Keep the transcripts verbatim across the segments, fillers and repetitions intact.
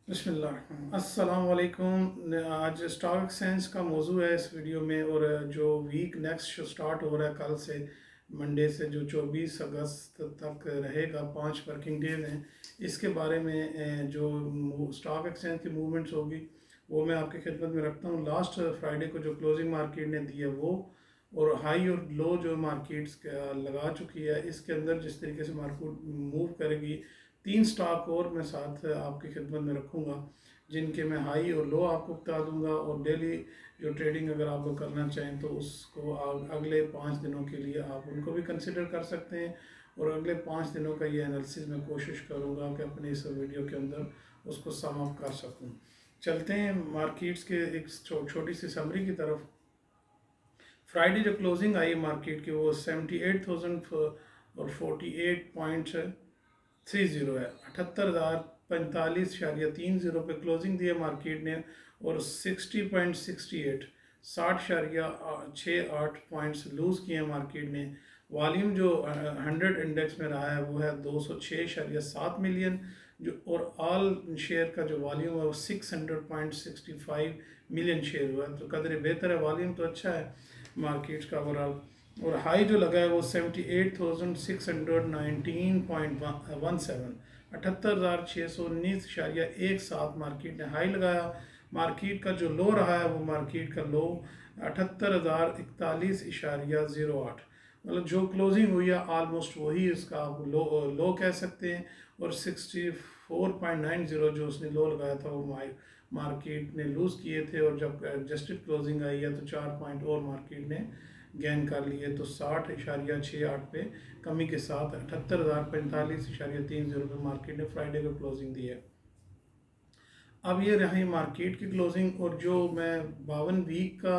बिस्मिल्लाह अस्सलाम वालेकुम। आज स्टॉक एक्सचेंज का मौजू है इस वीडियो में। और जो वीक नेक्स्ट स्टार्ट हो रहा है कल से मंडे से, जो चौबीस अगस्त तक रहेगा, पाँच वर्किंग डेज हैं, इसके बारे में जो स्टॉक एक्सचेंज की मूवमेंट्स होगी वो मैं आपकी खिदमत में रखता हूँ। लास्ट फ्राइडे को जो क्लोजिंग मार्केट ने दी है वो, और हाई और लो जो मार्केट्स लगा चुकी है, इसके अंदर जिस तरीके से मार्केट मूव करेगी, तीन स्टॉक और मैं साथ आपकी खिदमत में रखूँगा जिनके मैं हाई और लो आपको बता दूंगा। और डेली जो ट्रेडिंग अगर आप लोग करना चाहें तो उसको अगले पाँच दिनों के लिए आप उनको भी कंसिडर कर सकते हैं। और अगले पाँच दिनों का ये एनालिसिस मैं कोशिश करूँगा कि अपने इस वीडियो के अंदर उसको सम अप कर सकूँ। चलते हैं मार्केट्स के एक छोटी सी समरी की तरफ। फ्राइडे जो क्लोजिंग आई मार्केट की वो सेवेंटी एट थाउजेंड और forty eight point three zero है। अठहत्तर हज़ार पैंतालीस इशारिया तीन ज़ीरो पे क्लोजिंग दी है मार्केट ने। और सिक्सटी पॉइंट सिक्सटी एट साठ इशारिया छः आठ पॉइंट्स लूज़ किए हैं मार्केट ने। वॉल्यूम जो हंड्रेड इंडेक्स में रहा है वो है दो सौ छः इशारिया सात मिलियन जो, और ऑल शेयर का जो वॉल्यूम है वो six hundred point sixty five million share हुआ है। तो कदर बेहतर है, वॉल्यूम तो अच्छा है मार्केट का ओवरऑल। और हाई जो लगा है वो seventy eight thousand six hundred nineteen point one seven अठहत्तर हज़ार छः सौ उन्नीस इशारिया एक सात मार्केट ने हाई लगाया। मार्केट का जो लो रहा है वो मार्केट का लो अठहत्तर हज़ार इकतालीस इशारिया ज़ीरो आठ, मतलब जो क्लोजिंग हुई है ऑलमोस्ट वही इसका आप लो लो कह सकते हैं। और sixty four point nine zero जो उसने लो लगाया था वो मार्केट ने लूज़ किए थे। और जब एडजस्टेड क्लोजिंग आई है तो चार पॉइंट और मार्केट ने गेन कर लिए, तो साठ इशारिया छः आठ पे कमी के साथ अठहत्तर हज़ार पैंतालीस इशारिया तीन जीरो पे मार्केट ने फ्राइडे को क्लोजिंग दी है। अब ये रही मार्केट की क्लोजिंग। और जो मैं बावन वीक का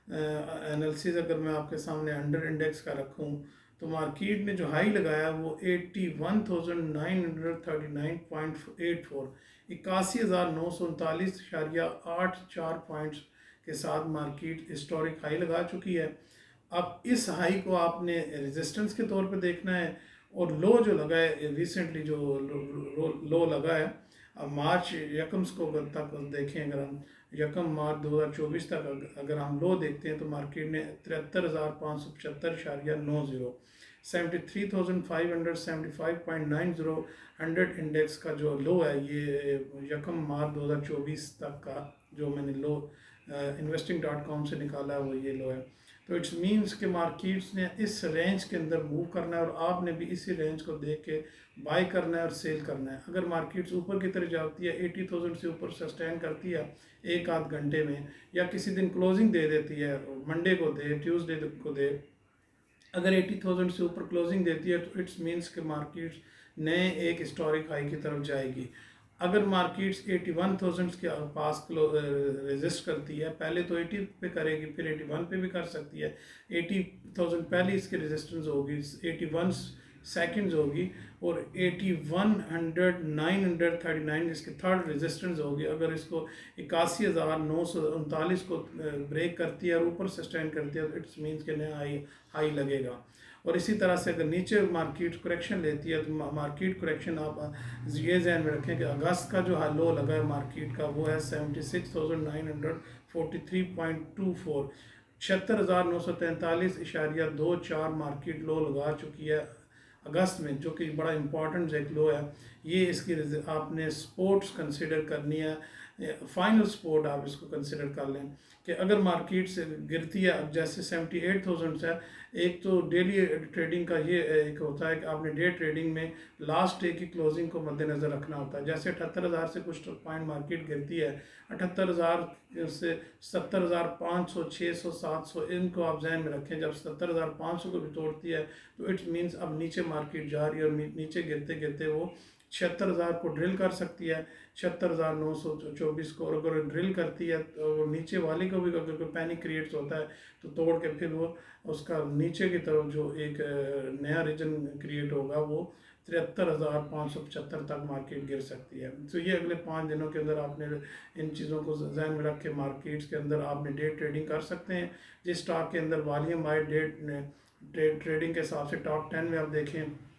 एनालिसिस अगर मैं आपके सामने अंडर इंडेक्स का रखूं तो मार्केट ने जो हाई लगाया वो eighty one thousand nine hundred thirty nine point eight four इक्यासी हज़ार नौ सौ उनतालीस इशारिया आठ चार पॉइंट्स के साथ मार्केट हिस्टोरिक हाई लगा चुकी है। अब इस हाई को आपने रेजिस्टेंस के तौर पे देखना है। और लो जो लगा है रिसेंटली जो लो, लो लगा है, अब मार्च यकम को तक देखें, अगर हम यकम मार्च दो हज़ार चौबीस तक अगर हम लो देखते हैं तो मार्केट ने तिहत्तर हज़ार पाँच सौ पचहत्तर इशारिया नौ zero seventy three thousand five hundred seventy five point nine zero hundred index का जो लो है ये यकम मार्च दो हज़ार चौबीस तक का जो मैंने लो इन्वेस्टिंग डॉट कॉम से निकाला है वो ये लो है। तो इट्स मीन्स के मार्केट्स ने इस रेंज के अंदर मूव करना है और आपने भी इसी रेंज को देख के बाय करना है और सेल करना है। अगर मार्केट्स ऊपर की तरफ जाती है, अस्सी हज़ार से ऊपर सस्टेन करती है एक आध घंटे में, या किसी दिन क्लोजिंग दे देती है, मंडे को दे, ट्यूसडे को दे, अगर अस्सी हज़ार से ऊपर क्लोजिंग देती है तो इट्स मीन्स के मार्केट्स नए एक हिस्टोरिक हाई की तरफ जाएगी। अगर मार्केट्स इक्यासी हज़ार के पास रेजिस्ट करती है, पहले तो अस्सी पे करेगी फिर इक्यासी पे भी कर सकती है। अस्सी हज़ार पहले इसकी रेजिस्टेंस होगी, इक्यासी सेकंड्स होगी, और इक्यासी सौ नाइन हंड्रेड थर्टी नाइन इसकी थर्ड रेजिस्टेंस होगी। अगर इसको इक्यासी हज़ार नौ सौ उनतालीस को ब्रेक करती है और ऊपर सस्टेन करती है तो इट्स मीन्स के नया हाई हाई लगेगा। और इसी तरह से अगर नीचे मार्केट करेक्शन लेती है तो मार्केट करेक्शन आप ये ध्यान में रखें कि अगस्त का जो लो लगा है मार्केट का वो है seventy six thousand nine hundred forty three point two four छिहत्तर हज़ार नौ सौ तैंतालीस इशारिया दो चार मार्केट लो लगा चुकी है अगस्त में, जो कि बड़ा इंपॉर्टेंट एक लो है। ये इसकी आपने सपोर्ट्स कंसिडर करनी है, फाइनल सपोर्ट आप इसको कंसिडर कर लें कि अगर मार्केट से गिरती है, अब जैसे सेवेंटी एट थाउजेंड है, एक तो डेली ट्रेडिंग का ये एक होता है कि आपने डे ट्रेडिंग में लास्ट डे की क्लोजिंग को मद्देनज़र रखना होता है। जैसे अठहत्तर हज़ार से कुछ पॉइंट मार्केट गिरती है, अठहत्तर हज़ार से सत्तर हज़ार पाँच सौ छः सौ सात सौ इनको आप जहन में रखें। जब सत्तर हज़ार पाँच सौ को भी तोड़ती है तो इट्स मीन्स अब नीचे मार्केट जा रही है और नीचे गिरते गिरते वो छिहत्तर हज़ार को ड्रिल कर सकती है, छिहत्तर हज़ार नौ सौ चौबीस को। और अगर ड्रिल करती है तो नीचे वाले को भी अगर कोई पैनिक क्रिएट्स होता है तो तोड़ के फिर वो उसका नीचे की तरफ जो एक नया रीजन क्रिएट होगा वो तिहत्तर हज़ार पाँच सौ पचहत्तर तक मार्केट गिर सकती है। तो ये अगले पाँच दिनों के अंदर आपने इन चीज़ों को जहन में रख के मार्केट्स के अंदर आपने डे ट्रेडिंग कर सकते हैं। जिस स्टॉक के अंदर वॉल्यूम आए डे ट्रेडिंग के हिसाब से टॉप टेन में आप देखें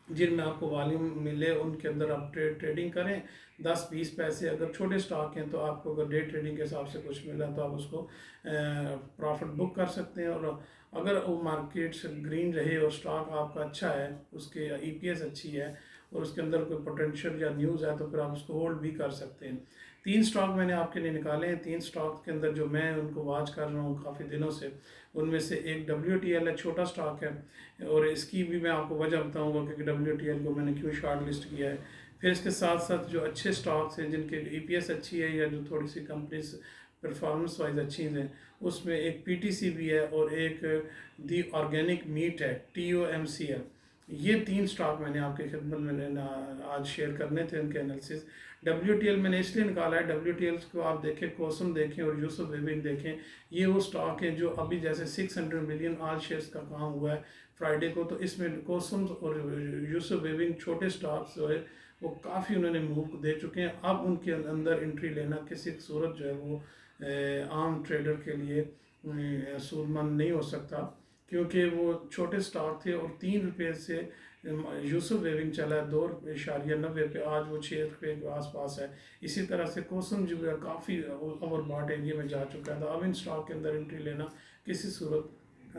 जिनमें आपको वॉल्यूम मिले उनके अंदर आप ट्रेड ट्रेडिंग करें। दस बीस पैसे अगर छोटे स्टॉक हैं तो आपको अगर डे ट्रेडिंग के हिसाब से कुछ मिला तो आप उसको प्रॉफिट बुक कर सकते हैं। और अगर वो मार्केट्स ग्रीन रहे और स्टॉक आपका अच्छा है, उसके ईपीएस अच्छी है और उसके अंदर कोई पोटेंशियल या न्यूज़ है तो फिर आप उसको होल्ड भी कर सकते हैं। तीन स्टॉक मैंने आपके लिए निकाले हैं। तीन स्टॉक के अंदर जो मैं उनको वॉच कर रहा हूँ काफ़ी दिनों से, उनमें से एक डब्ल्यू टी एल है, छोटा स्टॉक है और इसकी भी मैं आपको वजह बताऊंगा कि डब्ल्यू टी एल को मैंने क्यों शॉर्ट लिस्ट किया है। फिर इसके साथ साथ जो अच्छे स्टॉक्स हैं जिनके ई पी एस अच्छी है या जो थोड़ी सी कंपनीज परफॉर्मेंस वाइज अच्छी हैं, उसमें एक पी टी सी भी है और एक दी ऑर्गेनिक मीट है, T O M C L. ये तीन स्टॉक मैंने आपकी खिदमत में आज शेयर करने थे, उनके एनालिसिस। डब्ल्यू टी एल मैंने इसलिए निकाला है, डब्ल्यू टी एल को आप देखें, कोसम देखें और यूसुफ वेबिंग देखें। ये वो स्टॉक है जो अभी जैसे छह सौ मिलियन आल शेयर्स का काम हुआ है फ्राइडे को, तो इसमें कोसम और यूसुफ वेबिंग छोटे स्टॉक्स जो है वो काफ़ी उन्होंने मूव दे चुके हैं। अब उनके अंदर एंट्री लेना किसी सूरत जो है वो आम ट्रेडर के लिए सूदमंद नहीं हो सकता, क्योंकि वो छोटे स्टॉक थे और तीन रुपये से यूसुफ वेविंग चला है दो इशारिया नब्बे पे, आज वो छः रुपये के आसपास है। इसी तरह से कोसम जो है काफ़ी ओवर बॉट एरिया में जा चुका है। तो अब इन स्टॉक के अंदर एंट्री लेना किसी सूरत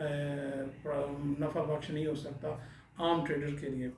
नफ़ा बख्श नहीं हो सकता आम ट्रेडर के लिए,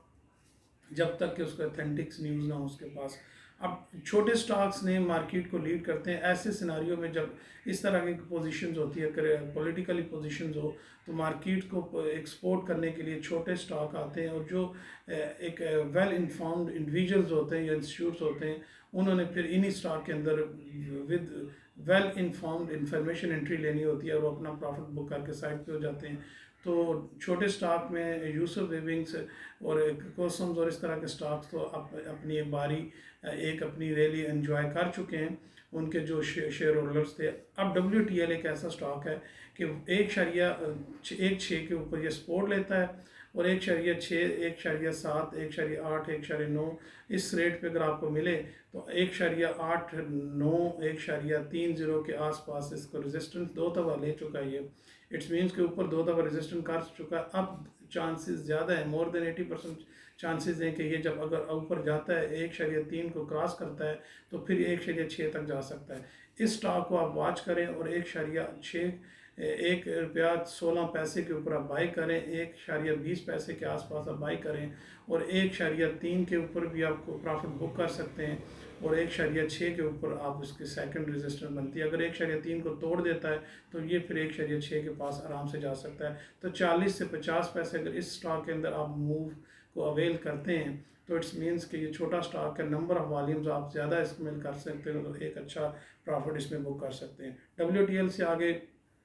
जब तक कि उसका अथेंटिक्स न्यूज़ ना हो उसके पास। अब छोटे स्टॉक्स ने मार्केट को लीड करते हैं। ऐसे सिनारियों में जब इस तरह की पोजीशंस होती है, पॉलिटिकली पोजीशंस हो, तो मार्केट को एक्सपोर्ट करने के लिए छोटे स्टॉक आते हैं और जो एक वेल इन्फॉर्म्ड इंडिविजुअल्स होते हैं या इंस्टीट्यूट्स होते हैं, उन्होंने फिर इन्हीं स्टॉक के अंदर with well informed information entry लेनी होती है और वो अपना प्रॉफिट बुक करके साइड पे हो जाते हैं। तो छोटे स्टॉक में यूसुफ वेबिंग्स और कोसम्स और इस तरह के स्टॉक्स तो अप, अपनी बारी एक अपनी रैली एंजॉय कर चुके हैं उनके जो शेयर होल्डर्स थे। अब डब्ल्यू टी एल एक ऐसा स्टॉक है कि एक शरिया एक छः के ऊपर ये सपोर्ट लेता है और एक शरिया छः, एक शरिया सात, एक शरिया आठ, एक शरिया नौ, इस रेट पे अगर आपको मिले तो एक शरिया आठ नौ, एक शरिया तीन ज़ीरो के आसपास इसको रेजिस्टेंस दो दफ़ा ले चुका है। ये इट्स मीन्स के ऊपर दो दफ़ा रेजिस्टेंस कर चुका है। अब चांसेस ज़्यादा है, more than eighty percent chances हैं कि ये जब अगर ऊपर जाता है एक शरिया तीन को क्रॉस करता है तो फिर एक शरिया छः तक जा सकता है। इस स्टॉक को आप वॉच करें और एक शरिया छः एक रुपया सोलह पैसे के ऊपर आप बाई करें, एक शरिया बीस पैसे के आसपास आप बाई करें और एक शरिया तीन के ऊपर भी आपको प्रॉफिट बुक कर सकते हैं और एक शरिया छः के ऊपर आप उसकी सेकंड रेजिस्टेंस बनती है। अगर एक शरिया तीन को तोड़ देता है तो ये फिर एक शरिया छः के पास आराम से जा सकता है। तो चालीस से पचास पैसे अगर इस स्टॉक के अंदर आप मूव को अवेल करते हैं तो इट्स मीन्स कि ये छोटा स्टॉक है, नंबर ऑफ वॉल्यूम्स आप ज़्यादा इस्तेमाल कर सकते हैं तो एक अच्छा प्रॉफिट इसमें बुक कर सकते हैं। डब्ल्यू टी एल से आगे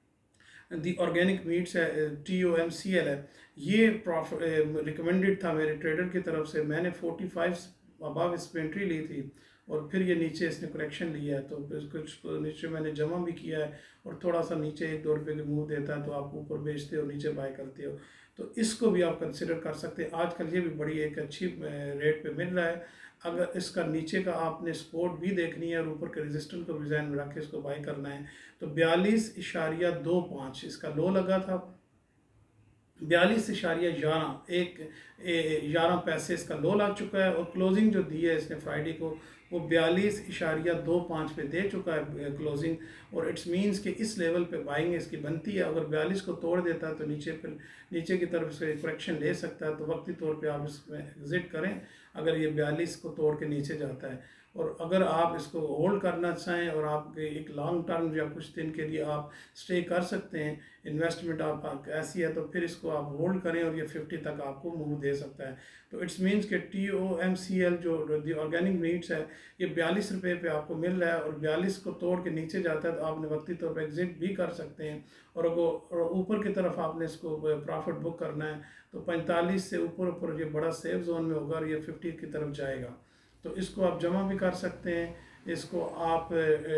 दी ऑर्गेनिक मीट्स है, T O M C L है। ये प्रॉफिट रिकमेंडेड था मेरे ट्रेडर की तरफ से, मैंने फोर्टी फाइव अबाव इस पर एंट्री ली थी और फिर ये नीचे इसने करेक्शन लिया है तो कुछ नीचे मैंने जमा भी किया है और थोड़ा सा नीचे एक दो रुपये के मूव देता है तो आप ऊपर बेचते हो नीचे बाय करते हो, तो इसको भी आप कंसिडर कर सकते हैं। आजकल ये भी बड़ी एक अच्छी रेट पे मिल रहा है। अगर इसका नीचे का आपने सपोर्ट भी देखनी है और ऊपर के रेजिस्टेंस को भी ध्यान में रख के इसको बाई करना है तो बयालीस इशारिया दो पाँच इसका लो लगा था, बयालीस इशारिया ग्यारह एक ग्यारह पैसे इसका लो लग चुका है और क्लोजिंग जो दी है इसने फ्राइडे को वो बयालीस इशारिया दो पाँच पे दे चुका है क्लोजिंग, और इट्स मीन्स कि इस लेवल पे बाइंग इसकी बनती है। अगर बयालीस को तोड़ देता है तो नीचे फिर नीचे की तरफ से करेक्शन ले सकता है, तो वक्ती तौर पे आप इसमें एग्जिट करें अगर ये बयालीस को तोड़ के नीचे जाता है। और अगर आप इसको होल्ड करना चाहें और आप एक लॉन्ग टर्म या कुछ दिन के लिए आप स्टे कर सकते हैं, इन्वेस्टमेंट आप ऐसी है तो फिर इसको आप होल्ड करें और ये फिफ्टी तक आपको मूव दे सकता है। तो इट्स मीन्स कि T O M C L जो दी ऑर्गेनिक मीट्स है ये बयालीस रुपये पे आपको मिल रहा है और बयालीस को तोड़ के नीचे जाता है तो आपने वक्ती तौर पर एग्जिट भी कर सकते हैं। और अगर ऊपर की तरफ आपने इसको प्रॉफिट बुक करना है तो पैंतालीस से ऊपर ऊपर ये बड़ा सेफ जोन में होगा और ये फिफ्टी की तरफ जाएगा, तो इसको आप जमा भी कर सकते हैं। इसको आप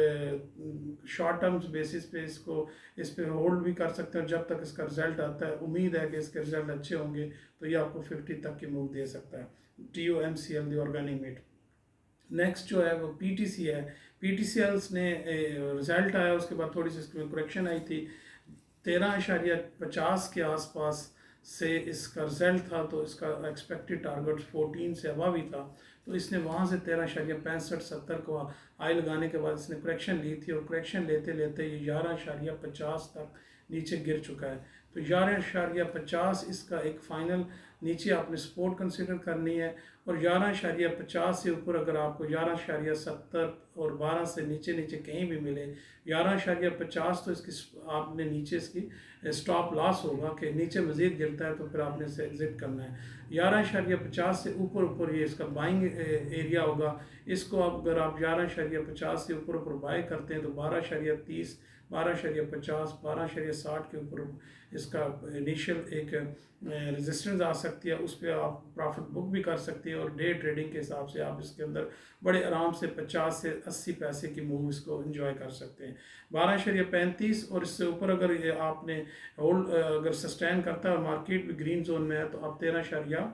शॉर्ट टर्म्स बेसिस पे इसको इस पे होल्ड भी कर सकते हैं जब तक इसका रिजल्ट आता है। उम्मीद है कि इसके रिजल्ट अच्छे होंगे तो ये आपको फिफ्टी तक की मूव दे सकता है। T O M C L the organic meat. Next जो है वो पी टी सी है। पी टी सी एल्स ने रिजल्ट आया उसके बाद थोड़ी सी इसमें करेक्शन आई थी, तेरह इशारिया पचास के आसपास से इसका रिजल्ट था, तो इसका एक्सपेक्टेड टारगेट फोर्टीन से अबव ही था। तो इसने वहाँ से तेरह अशारिया पैंसठ सत्तर को हाई लगाने के बाद इसने करेक्शन ली थी, और करेक्शन लेते लेते ये ग्यारह अशारिया पचास तक नीचे गिर चुका है। तो ग्यारह अशारिया पचास इसका एक फ़ाइनल नीचे आपने सपोर्ट कंसिडर करनी है, और ग्यारह अशारिया पचास से ऊपर अगर आपको ग्यारह अशारिया सत्तर और बारह से नीचे नीचे कहीं भी मिले, ग्यारह अशारिया पचास तो इसकी आपने नीचे इसकी स्टॉप लॉस होगा कि नीचे मज़ीद गिरता है तो फिर आपने इसे एग्ज़िट करना है। ग्यारह अशारिया पचास से ऊपर ऊपर ये इसका बाइंग एरिया होगा। इसको आप अगर आप ग्यारह अशारिया पचास से ऊपर ऊपर बाई करते हैं तो बारह अशारिया तीस, बारह अशारिया पचास, बारह अशारिया साठ के ऊपर इसका इनिशियल एक रेजिस्टेंस आ सकती है, उस पर आप प्रॉफिट बुक भी कर सकते हैं, और डे ट्रेडिंग के हिसाब से आप इसके अंदर बड़े आराम से पचास से अस्सी पैसे की मूव इसको एंजॉय कर सकते हैं। बारह अशारिया पैंतीस और इससे ऊपर अगर ये आपने होल्ड अगर सस्टेन करता है, मार्केट भी ग्रीन जोन में है, तो आप तेरह अशारिया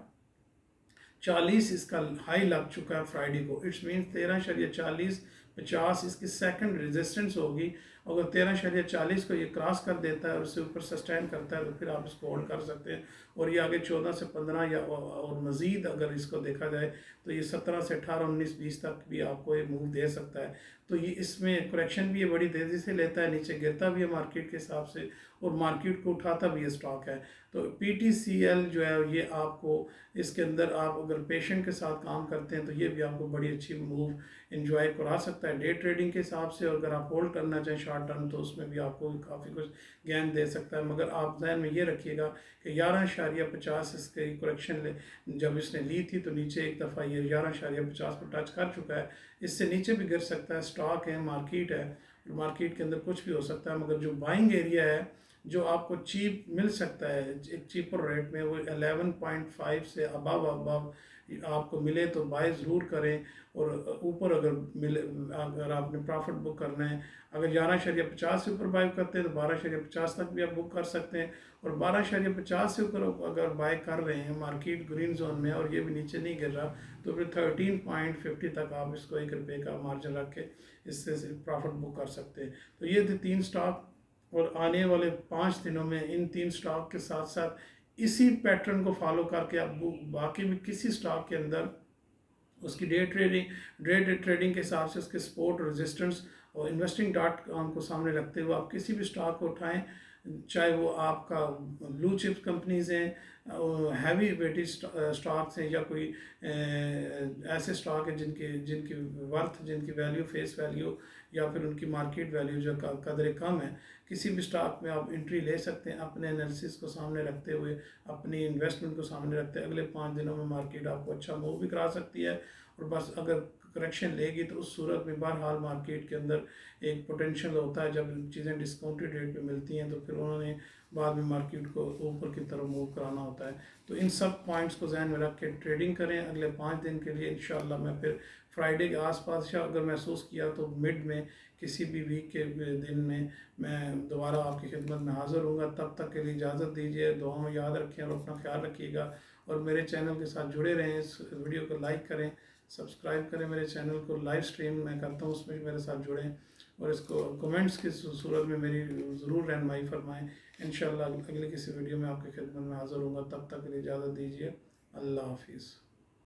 चालीस इसका हाई लग चुका है फ्राइडे को। इट्स मीन्स तेरह शरिया चालीस पचास इसकी सेकंड रेजिस्टेंस होगी। अगर तेरह शरिया चालीस को ये क्रॉस कर देता है और उससे ऊपर सस्टेन करता है तो फिर आप इसको होल्ड कर सकते हैं, और ये आगे चौदह से पंद्रह या और मज़ीद अगर इसको देखा जाए तो ये सत्रह से अठारह उन्नीस बीस तक भी आपको ये मूव दे सकता है। तो ये इसमें करेक्शन भी ये बड़ी तेज़ी से लेता है, नीचे गिरता भी है मार्केट के हिसाब से, और मार्केट को उठाता भी ये स्टॉक है। तो पी टी सी एल जो है ये आपको इसके अंदर आप अगर पेशेंट के साथ काम करते हैं तो ये भी आपको बड़ी अच्छी मूव एंजॉय करा सकता है डे ट्रेडिंग के हिसाब से, और अगर आप होल्ड करना चाहें शॉर्ट टर्म तो उसमें भी आपको काफ़ी कुछ गेन दे सकता है। मगर आप जहन में ये रखिएगा कि ग्यारह अशारिया पचास इसके करेक्शन ले जब इसने ली थी तो नीचे एक दफ़ा ये ग्यारह अशारिया पचास पर टच कर चुका है, इससे नीचे भी गिर सकता है। स्टॉक है, मार्केट है, मार्केट के अंदर कुछ भी हो सकता है, मगर जो बाइंग एरिया है जो आपको चीप मिल सकता है एक चीपर रेट में वो ग्यारह पॉइंट पाँच से अबव अबव आपको मिले तो बाय ज़रूर करें, और ऊपर अगर मिले अगर आपने प्रॉफिट बुक करना है, अगर ग्यारह शरिया पचास से ऊपर बाय करते हैं तो बारह शरिया पचास तक भी आप बुक कर सकते हैं, और बारह शरिया पचास से ऊपर अगर बाय कर रहे हैं मार्केट ग्रीन जोन में और ये भी नीचे नहीं गिर रहा तो फिर थर्टीन पॉइंट फिफ्टी तक आप इसको एक रुपये का मार्जिन रख के इससे प्रॉफिट बुक कर सकते हैं। तो ये थे तीन स्टॉक, और आने वाले पाँच दिनों में इन तीन स्टॉक के साथ साथ इसी पैटर्न को फॉलो करके आप बाकी भी किसी स्टॉक के अंदर उसकी डे ट्रेडिंग डे ट्रेडिंग के हिसाब से उसके सपोर्ट रेजिस्टेंस और इन्वेस्टिंग डॉट कॉम को सामने रखते हुए आप किसी भी स्टॉक को उठाएं, चाहे वो आपका ब्लू चिप्स कंपनीज हैं, हैवी वेटेज स्टॉक्स हैं, या कोई ऐसे स्टॉक हैं जिनके जिनकी वर्थ जिनकी वैल्यू फेस वैल्यू या फिर उनकी मार्केट वैल्यू जो कदर कम है, किसी भी स्टॉक में आप एंट्री ले सकते हैं अपने एनालिसिस को सामने रखते हुए, अपनी इन्वेस्टमेंट को सामने रखते हैं। अगले पाँच दिनों में मार्केट आपको अच्छा मूव भी करा सकती है, और बस अगर करेक्शन लेगी तो उस सूरत में बहरहाल मार्केट के अंदर एक पोटेंशियल होता है जब चीज़ें डिस्काउंटेड रेट पे मिलती हैं तो फिर उन्होंने बाद में मार्केट को ऊपर की तरफ मूव कराना होता है। तो इन सब पॉइंट्स को जहन में रख के ट्रेडिंग करें अगले पाँच दिन के लिए। इंशाल्लाह मैं फिर फ्राइडे के आसपास या अगर महसूस किया तो मिड में किसी भी वीक के दिन में मैं दोबारा आपकी खिदमत में हाज़िर हूँगा। तब तक के लिए इजाज़त दीजिए, दुआ में याद रखें और अपना ख्याल रखिएगा, और मेरे चैनल के साथ जुड़े रहें। इस वीडियो को लाइक करें, सब्सक्राइब करें, मेरे चैनल को लाइव स्ट्रीम मैं करता हूँ उसमें मेरे साथ जुड़ें, और इसको कमेंट्स की सूरत में मेरी ज़रूर रहनुमाई फरमाएँ। इंशाअल्लाह अगले किसी वीडियो में आपकी खिदमत में हाज़िर हूँगा। तब तक के लिए इजाज़त दीजिए। अल्लाह हाफिज़।